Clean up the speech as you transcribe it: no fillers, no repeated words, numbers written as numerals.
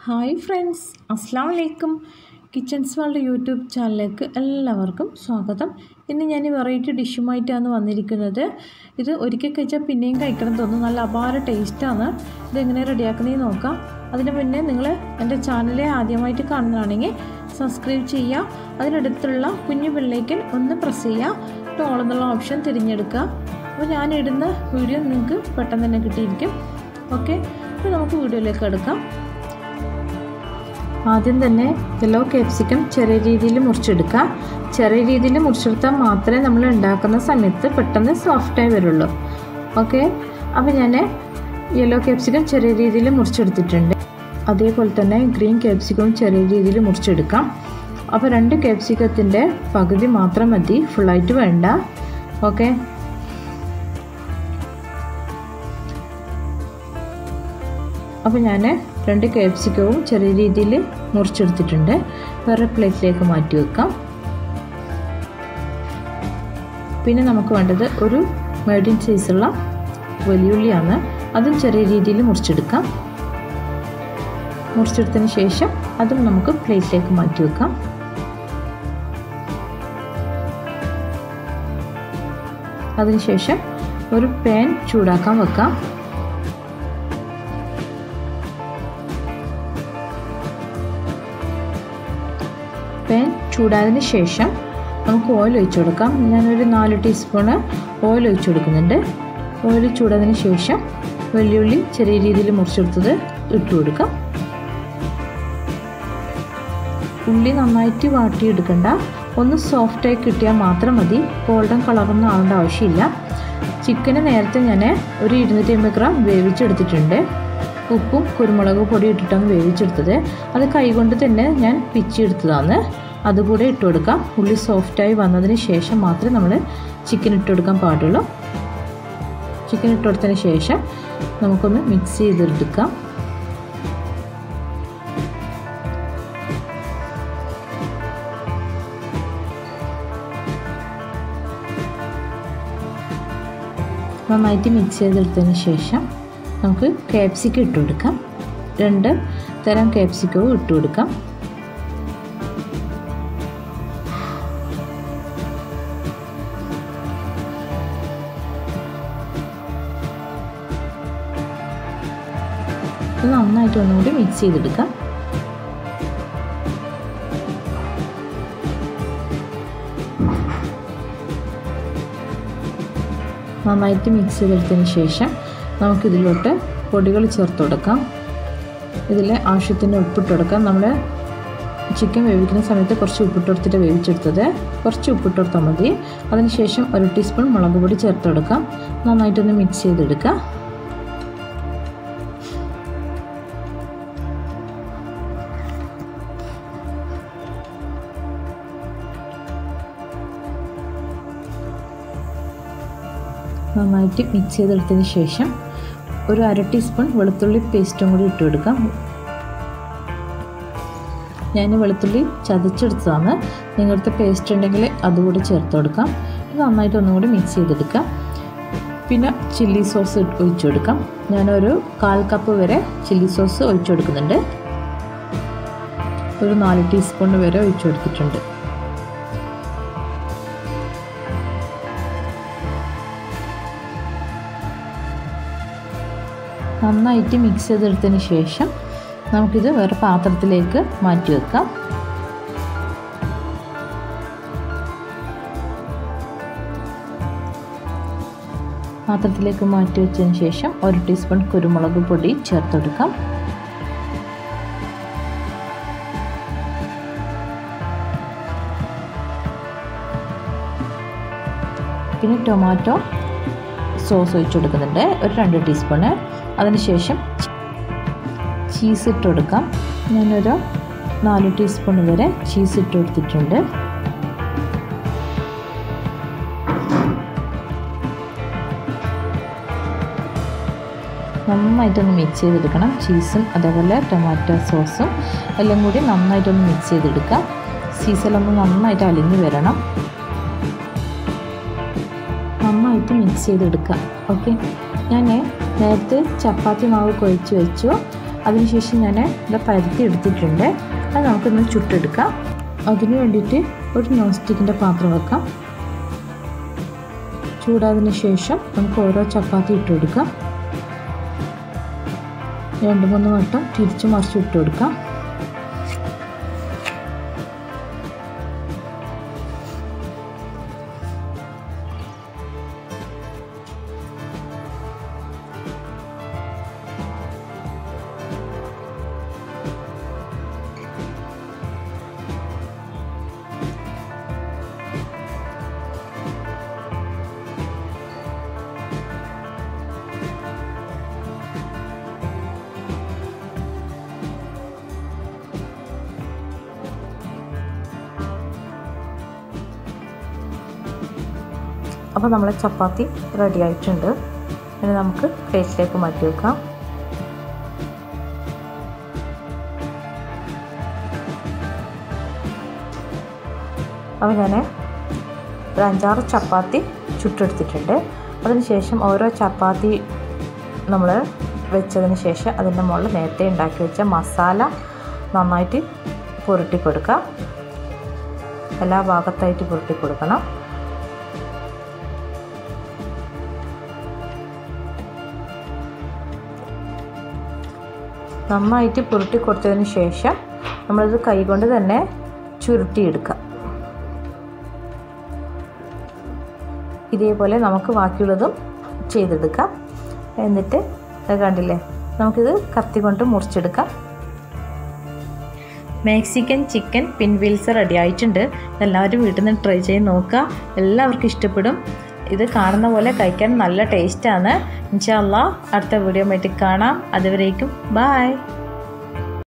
Hi friends, അസ്സാം വലൈക്കും. Kitchens world YouTube ചാനലിലേക്ക് എല്ലാവർക്കും സ്വാഗതം. ഇന്ന് ഞാൻ വെറൈറ്റി ഡിഷുമായിട്ടാണ് വന്നിരിക്കുന്നത്. ഇത് ഒരിക്കൽ കഴിച്ചാൽ പിന്നെയും കഴിക്കണം തോന്നും. നല്ല അപാര ടേസ്റ്റാണ്. ഇതെങ്ങനെ റെഡിയാക്കുന്നതെന്ന് നോക്കാം. അതിന് മുന്നേ നിങ്ങൾ എൻ്റെ ചാനലെ ആദ്യമായിട്ട് കാണുന്നതാണെങ്കിൽ സബ്സ്ക്രൈബ് ചെയ്യുക. അതിനടുത്തുള്ള കുഞ്ഞു ബെല്ലൈക്കൻ ഒന്ന് പ്രസ് ചെയ്യുക. ഓൾ എന്നുള്ള ഓപ്ഷൻ തിരഞ്ഞെടുക്കുക. അപ്പോൾ ഞാനിടുന്ന വീഡിയോ നിങ്ങൾക്ക് പെട്ടെന്ന് തന്നെ കിട്ടിയിരിക്കും. ഓക്കെ, അപ്പോൾ നമുക്ക് വീഡിയോയിലേക്ക് എടുക്കാം. ആദ്യം തന്നെ യെല്ലോ ക്യാപ്സിക്കം ചെറിയ രീതിയിൽ മുറിച്ചെടുക്കുക. ചെറിയ രീതിയിൽ മുറിച്ചെടുത്താൽ മാത്രമേ നമ്മൾ ഉണ്ടാക്കുന്ന സമയത്ത് പെട്ടെന്ന് സോഫ്റ്റായി വരുള്ളൂ. ഓക്കെ, അപ്പോൾ ഞാൻ യെല്ലോ ക്യാപ്സിക്കം ചെറിയ രീതിയിൽ മുറിച്ചെടുത്തിട്ടുണ്ട്. അതേപോലെ തന്നെ ഗ്രീൻ ക്യാപ്സിക്കവും ചെറിയ രീതിയിൽ മുറിച്ചെടുക്കാം. അപ്പോൾ 2 ക്യാപ്സിക്കത്തിൻ്റെ പകുതി മാത്രം മതി, ഫുള്ളായിട്ട് വേണ്ട. ഓക്കെ, അപ്പോൾ ഞാൻ 2 ക്യാപ്സിക്കവും ചെറിയ രീതിയിൽ മുറിച്ചെടുത്തിട്ടുണ്ട്. വേറെ പ്ലേറ്റിലേക്ക് മാറ്റി വെക്കാം. പിന്നെ നമുക്ക് വേണ്ടത് ഒരു മീഡിയം സൈസുള്ള വലിയുള്ളിയാണ്. അതും ചെറിയ രീതിയിൽ മുറിച്ചെടുക്കാം. മുറിച്ചെടുത്തതിന് ശേഷം അതും നമുക്ക് പ്ലേറ്റിലേക്ക് മാറ്റി വെക്കാം. അതിനുശേഷം ഒരു പാൻ ചൂടാക്കാൻ വെക്കാം. പാൻ ചൂടായതിന് ശേഷം നമുക്ക് ഓയിൽ ഒഴിച്ചു കൊടുക്കാം. ഞാനൊരു 4 ടീസ്പൂണ് ഓയിൽ ഒഴിച്ചു കൊടുക്കുന്നുണ്ട്. ഓയിൽ ചൂടായതിന് ശേഷം വെള്ളുള്ളി ചെറിയ രീതിയിൽ മുറിച്ചെടുത്തത് ഇട്ട് കൊടുക്കാം. ഉള്ളി നന്നായിട്ട് വാട്ടിയെടുക്കണ്ട, ഒന്ന് സോഫ്റ്റായി കിട്ടിയാൽ മാത്രം മതി. ഗോൾഡൻ കളറൊന്നും ആവേണ്ട ആവശ്യമില്ല. ചിക്കന് നേരത്തെ ഞാൻ ഒരു 250 ഗ്രാം വേവിച്ചെടുത്തിട്ടുണ്ട്. ഉപ്പും കുരുമുളക് പൊടി ഇട്ടിട്ടാണ് വേവിച്ചെടുത്തത്. അത് കൈകൊണ്ട് തന്നെ ഞാൻ പിച്ചെടുത്തതാണ്. അതുകൂടെ ഇട്ട് കൊടുക്കാം. ഉള്ളി സോഫ്റ്റായി വന്നതിന് ശേഷം മാത്രമേ നമ്മൾ ചിക്കൻ ഇട്ട് കൊടുക്കാൻ പാടുള്ളൂ. ചിക്കൻ ഇട്ട് കൊടുത്തതിന് ശേഷം നമുക്കൊന്ന് മിക്സ് ചെയ്തെടുക്കാം. നന്നായിട്ട് മിക്സ് ചെയ്തെടുത്തതിന് ശേഷം നമുക്ക് ക്യാപ്സിക്കം ഇട്ട് കൊടുക്കാം. 2 തരം ക്യാപ്സിക്കവും ഇട്ട് കൊടുക്കാം. ഇത് നന്നായിട്ട് ഒന്നുകൂടി മിക്സ് ചെയ്തെടുക്കാം. നന്നായിട്ട് മിക്സ് ചെയ്തെടുത്തതിന് ശേഷം നമുക്കിതിലോട്ട് പൊടികൾ ചേർത്ത് കൊടുക്കാം. ഇതിൽ ആവശ്യത്തിന് ഉപ്പിട്ട് കൊടുക്കാം. നമ്മൾ ചിക്കൻ വേവിക്കുന്ന സമയത്ത് കുറച്ച് ഉപ്പിട്ട് കൊടുത്തിട്ട് വേവിച്ചെടുത്തത്. കുറച്ച് ഉപ്പിട്ട് കൊടുത്താൽ മതി. അതിനുശേഷം 1 ടീസ്പൂൺ മുളക് പൊടി ചേർത്ത് കൊടുക്കാം. നന്നായിട്ടൊന്ന് മിക്സ് ചെയ്തെടുക്കാം. നന്നായിട്ട് മിക്സ് ചെയ്തെടുത്തതിന് ശേഷം ഒരു 1/2 ടീസ്പൂൺ വെളുത്തുള്ളി പേസ്റ്റും കൂടി ഇട്ട് കൊടുക്കാം. ഞാൻ വെളുത്തുള്ളി ചതച്ചെടുത്തതാണ്. നിങ്ങളുടെ പേസ്റ്റ് ഉണ്ടെങ്കിൽ അതുകൂടി ചേർത്ത് കൊടുക്കാം. ഇത് നന്നായിട്ട് ഒന്നും കൂടി മിക്സ് ചെയ്തെടുക്കാം. പിന്നെ ചില്ലി സോസ് ഒഴിച്ചു കൊടുക്കാം. ഞാനൊരു 1/4 കപ്പ് വരെ ചില്ലി സോസ് ഒഴിച്ചു കൊടുക്കുന്നുണ്ട്. ഒരു 4 ടീസ്പൂൺ വരെ ഒഴിച്ചു കൊടുത്തിട്ടുണ്ട്. നന്നായിട്ട് മിക്സ് ചെയ്തെടുത്തതിന് ശേഷം നമുക്കിത് വേറെ പാത്രത്തിലേക്ക് മാറ്റി വെക്കാം. പാത്രത്തിലേക്ക് മാറ്റി വെച്ചതിന് ശേഷം 1 ടീസ്പൂൺ കുരുമുളക് പൊടി ചേർത്ത് കൊടുക്കാം. പിന്നെ ടൊമാറ്റോ സോസ് ഒഴിച്ചു കൊടുക്കുന്നുണ്ട്, ഒരു 2 ടീസ്പൂണ്. അതിനുശേഷം ചീസ് ഇട്ട് കൊടുക്കാം. ഞാനൊരു 4 ടീസ്പൂൺ വരെ ചീസ് ഇട്ട് കൊടുത്തിട്ടുണ്ട്. നന്നായിട്ടൊന്ന് മിക്സ് ചെയ്തെടുക്കണം. ചീസും അതേപോലെ ടൊമാറ്റോ സോസും എല്ലാം കൂടി നന്നായിട്ടൊന്ന് മിക്സ് ചെയ്തെടുക്കാം. ചീസിലൊന്ന് നന്നായിട്ട് അലിഞ്ഞ് വരണം. നന്നായിട്ട് മിക്സ് ചെയ്തെടുക്കാം. ഓക്കെ, ഞാൻ നേരത്തെ ചപ്പാത്തി മാവ് കുഴച്ച് വെച്ചു. അതിനുശേഷം ഞാൻ ഇത് പരത്തി എടുത്തിട്ടുണ്ട്. അത് നമുക്കൊന്ന് ചുട്ടെടുക്കാം. അതിന് വേണ്ടിയിട്ട് ഒരു നോൺ സ്റ്റിക്കിൻ്റെ പാത്രം വെക്കാം. ചൂടായതിന് ശേഷം നമുക്ക് ഓരോ ചപ്പാത്തി ഇട്ട് കൊടുക്കാം. 2-3 വട്ടം തിരിച്ച് മറിച്ച് ഇട്ട് കൊടുക്കാം. അപ്പോൾ നമ്മളെ ചപ്പാത്തി റെഡി ആയിട്ടുണ്ട്. ഇനി നമുക്ക് പ്ലേറ്റിലേക്ക് മാറ്റി വെക്കാം. അപ്പോൾ ഞാൻ ഒരു 5-6 ചപ്പാത്തി ചുട്ടെടുത്തിട്ടുണ്ട്. അതിനുശേഷം ഓരോ ചപ്പാത്തി നമ്മൾ വെച്ചതിന് ശേഷം അതിൻ്റെ മുകളിൽ നേരത്തെ ഉണ്ടാക്കി വെച്ച മസാല നന്നായിട്ട് പുരട്ടി കൊടുക്കുക. എല്ലാ ഭാഗത്തായിട്ട് പുരട്ടി കൊടുക്കണം. നന്നായിട്ട് പുരട്ടി കൊടുത്തതിന് ശേഷം നമ്മളിത് കൈകൊണ്ട് തന്നെ ചുരുട്ടിയെടുക്കാം. ഇതേപോലെ നമുക്ക് ബാക്കിയുള്ളതും ചെയ്തെടുക്കാം. എന്നിട്ട് കണ്ടില്ലേ, നമുക്കിത് കത്തി കൊണ്ട് മുറിച്ചെടുക്കാം. മെക്സിക്കൻ ചിക്കൻ പിൻവീൽസ് റെഡി ആയിട്ടുണ്ട്. എല്ലാവരും വീട്ടിൽ നിന്ന് ട്രൈ ചെയ്ത് നോക്കുക. എല്ലാവർക്കും ഇഷ്ടപ്പെടും. ഇത് കാണുന്ന പോലെ കഴിക്കാൻ നല്ല ടേസ്റ്റാണ്. ഇൻഷാ അല്ലാഹ് അടുത്ത വീഡിയോ ആയിട്ട് കാണാം. അതുവരേക്കും ബൈ.